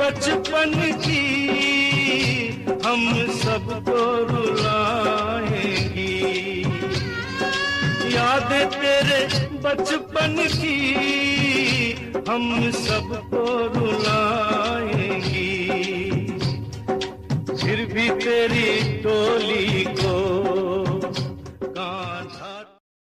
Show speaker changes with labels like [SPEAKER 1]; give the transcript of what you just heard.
[SPEAKER 1] बचपन की हम सबको रुलाएंगी। यादें तेरे बचपन की हम सबको रुलाएंगी। फिर भी तेरी डोली को कांधा